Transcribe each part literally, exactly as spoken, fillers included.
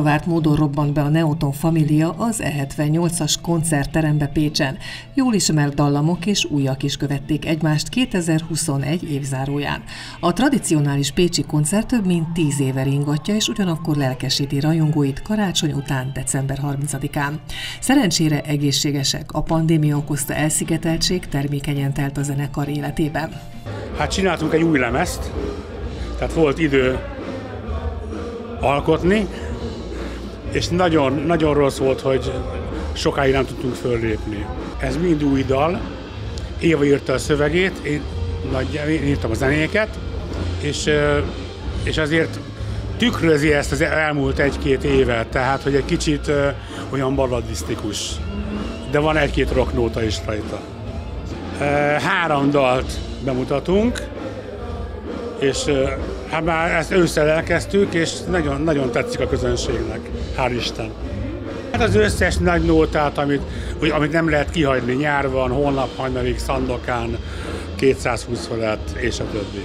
Ritka várt módon robbant be a Neoton Família az E hetvennyolcas koncertterembe Pécsen. Jól ismert dallamok és újak is követték egymást kétezer-huszonegy évzáróján. A tradicionális pécsi koncert több mint tíz éve ringatja, és ugyanakkor lelkesíti rajongóit karácsony után, december harmincadikán. Szerencsére egészségesek, a pandémia okozta elszigeteltség termékenyen telt a zenekar életében. Hát csináltunk egy új lemezt, tehát volt idő alkotni, és nagyon, nagyon rossz volt, hogy sokáig nem tudtunk föllépni. Ez mind új dal, Éva írta a szövegét, én, én írtam a zenéket, és, és azért tükrözi ezt az elmúlt egy-két évet, tehát hogy egy kicsit olyan balladisztikus, de van egy-két rocknóta is rajta. Három dalt bemutatunk, és hát már ezt ősszel elkezdtük, és nagyon, nagyon tetszik a közönségnek, hál' Isten. Hát az összes nagy nótát, amit, amit nem lehet kihagyni, nyár van, holnap hajnalig, Szandokán, kétszázhúsz felett, és a többi.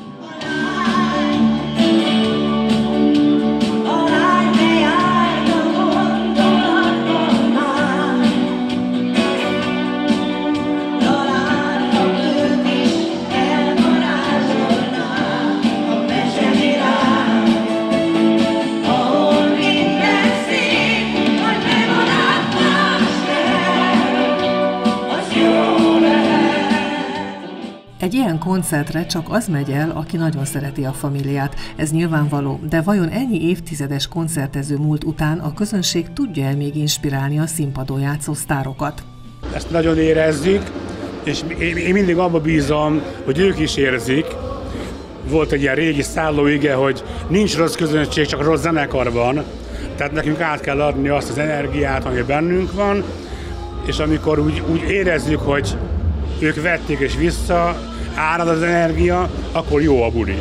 Egy ilyen koncertre csak az megy el, aki nagyon szereti a Famíliát. Ez nyilvánvaló, de vajon ennyi évtizedes koncertező múlt után a közönség tudja-e még inspirálni a színpadon játszó sztárokat? Ezt nagyon érezzük, és én mindig abba bízom, hogy ők is érzik. Volt egy ilyen régi szállóige, hogy nincs rossz közönség, csak rossz zenekar van. Tehát nekünk át kell adni azt az energiát, ami bennünk van, és amikor úgy, úgy érezzük, hogy ők vették és vissza, árad az energia, akkor jó a buli.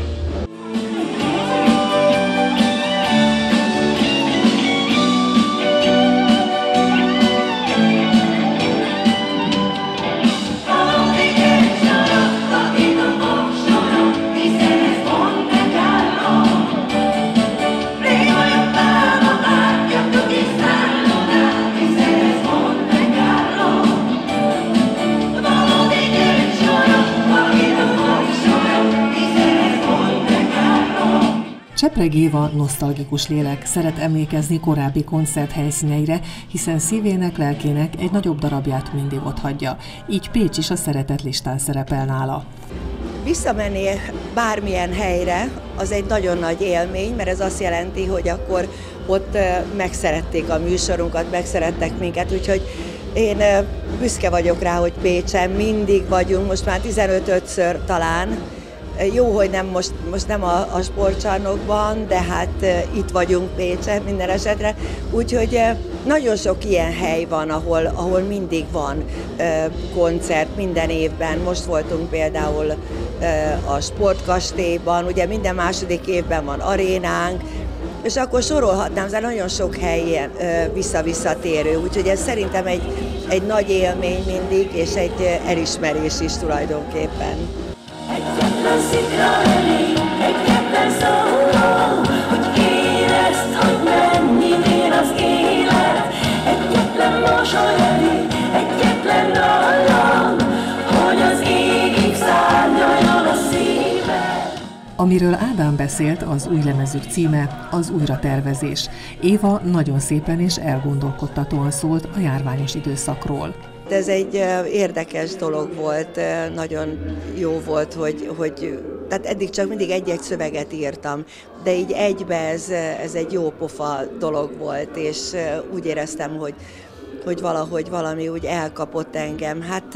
Csepreg Éva nosztalgikus lélek, szeret emlékezni korábbi koncert helyszíneire, hiszen szívének, lelkének egy nagyobb darabját mindig otthagyja. Így Pécs is a szeretett listán szerepel nála. Visszamenni bármilyen helyre, az egy nagyon nagy élmény, mert ez azt jelenti, hogy akkor ott megszerették a műsorunkat, megszerettek minket, úgyhogy én büszke vagyok rá, hogy Pécsen mindig vagyunk, most már tizenötödször talán. Jó, hogy nem most, most nem a, a sportcsarnokban, de hát e, itt vagyunk Pécsen minden esetre. Úgyhogy e, nagyon sok ilyen hely van, ahol, ahol mindig van e, koncert minden évben. Most voltunk például e, a Sportkastélyban, ugye minden második évben van arénánk, és akkor sorolhatnám, de nagyon sok hely ilyen e, vissza-visszatérő. Úgyhogy ez szerintem egy, egy nagy élmény mindig, és egy elismerés is tulajdonképpen. Egyetlen szikra elég, egyetlen szóló, hogy érezd, hogy mennyi ér az élet. Egyetlen mosoly elég, egyetlen dallam, hogy az égig szárnyaljon a szíved. Amiről Ádám beszélt, az új lemezük címe az újratervezés. Éva nagyon szépen és elgondolkodtatóan szólt a járványos időszakról. Ez egy érdekes dolog volt, nagyon jó volt, hogy, hogy tehát eddig csak mindig egy-egy szöveget írtam, de így egybe ez, ez egy jó pofa dolog volt, és úgy éreztem, hogy, hogy valahogy valami úgy elkapott engem. Hát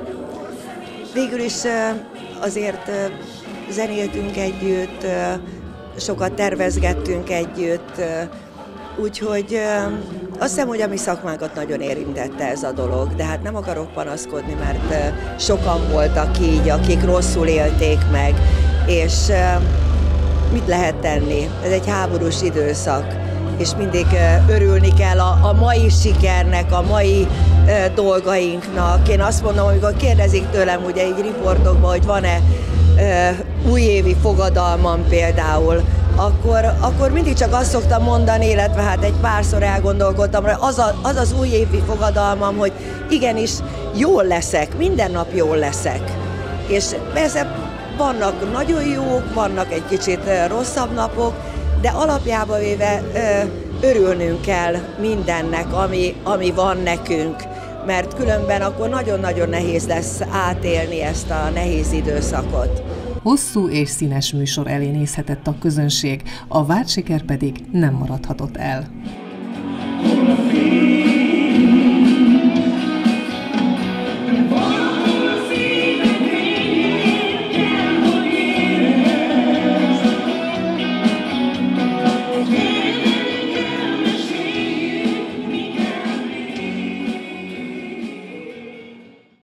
végül is azért zenéltünk együtt, sokat tervezgettünk együtt, úgyhogy azt hiszem, hogy a mi szakmánkat nagyon érintette ez a dolog, de hát nem akarok panaszkodni, mert sokan voltak így, akik rosszul élték meg, és mit lehet tenni? Ez egy háborús időszak, és mindig örülni kell a, a mai sikernek, a mai dolgainknak. Én azt mondom, amikor kérdezik tőlem ugye így riportokban, hogy van-e újévi fogadalmam például, akkor, akkor mindig csak azt szoktam mondani, illetve hát egy párszor elgondolkodtam, hogy az, a, az az újévi fogadalmam, hogy igenis jól leszek, minden nap jól leszek. És persze vannak nagyon jók, vannak egy kicsit rosszabb napok, de alapjába véve örülnünk kell mindennek, ami, ami van nekünk, mert különben akkor nagyon-nagyon nehéz lesz átélni ezt a nehéz időszakot. Hosszú és színes műsor elé nézhetett a közönség, a várt siker pedig nem maradhatott el.